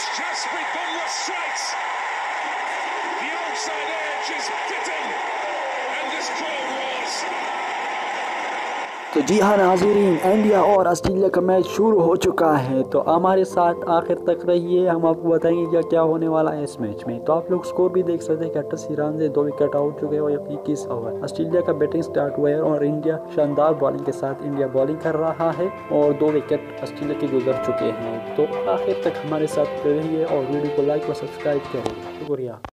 It's just begun the strikes. The outside edge is fitting, and this cold was. तो जी हाँ नाज़रीन, India और Australia का match शुरू हो चुका है। तो हमारे साथ आखिर तक रहिए, हम आपको बताएंगे क्या क्या होने वाला है इस मैच में। तो आप लोग स्कोर भी देख सकते हैं कि 88 रन से 2 विकेट आउट चुके हैं और 21 ओवर। ऑस्ट्रेलिया का बैटिंग स्टार्ट हुआ है और इंडिया शानदार बॉलिंग के साथ इंडिया बॉलिंग कर रहा है और 2 विकेट ऑस्ट्रेलिया के गुजर चुके हैं। तो आखिर तक हमारे साथ रहिए और वीडियो को लाइक और सब्सक्राइब करें। शुक्रिया।